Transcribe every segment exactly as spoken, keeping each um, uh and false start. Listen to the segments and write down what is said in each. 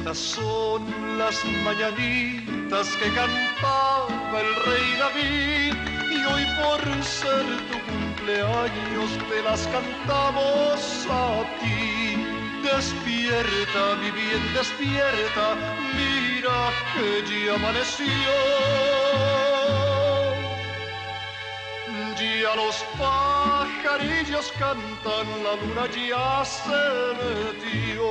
Estas son las mañanitas que cantaba el rey David, y hoy por ser tu cumpleaños te las cantamos a ti. Despierta, mi bien, despierta, mira que ya amaneció. Ya los pajarillos cantan, la luna ya se metió.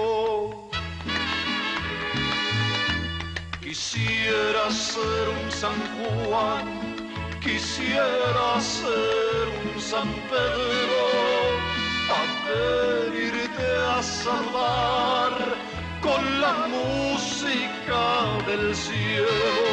Quisiera ser un San Juan, quisiera ser un San Pedro, a venirte a salvar con la música del cielo.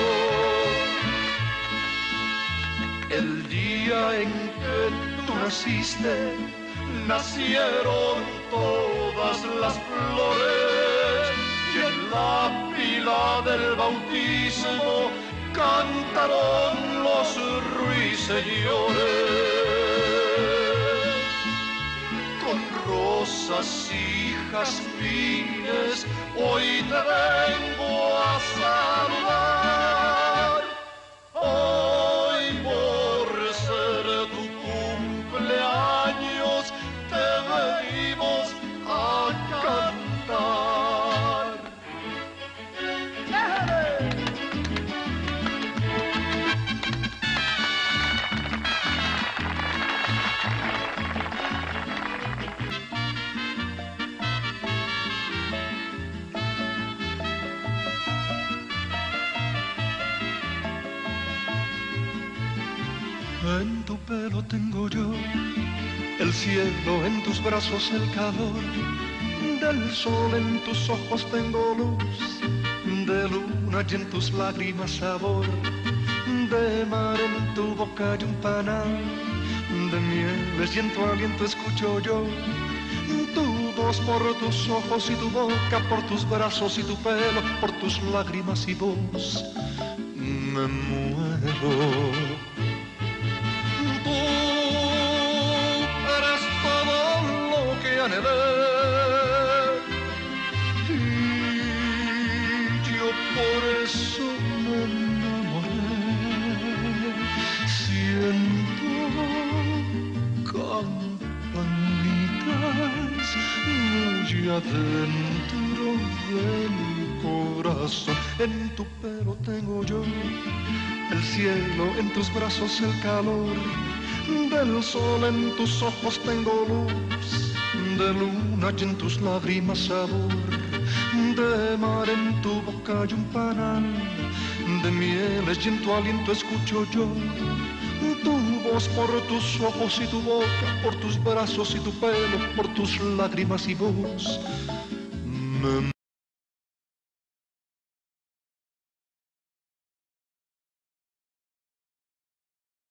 El día en que tú naciste, nacieron todas las flores, y en la pila del bautismo cantaron los ruiseñores. Con rosas y jazmines hoy te vengo a saludar. Hoy por ser tu cumpleaños te venimos a cantar. En tu pelo tengo yo el cielo, en tus brazos el calor del sol, en tus ojos tengo luz de luna y en tus lágrimas sabor de mar, en tu boca hay un panal de mieles y en tu aliento escucho yo tu voz. Por tus ojos y tu boca, por tus brazos y tu pelo, por tus lágrimas y voz me muero. Anhelé, y yo por eso me enamoré. Siento campanitas muy adentro del corazón. En tu pelo tengo yo el cielo, en tus brazos el calor del sol, en tus ojos tengo luz de luna y en tus lágrimas sabor de mar, en tu boca hay un panal de mieles y en tu aliento escucho yo tu voz. Por tus ojos y tu boca, por tus brazos y tu pelo, por tus lágrimas y voz me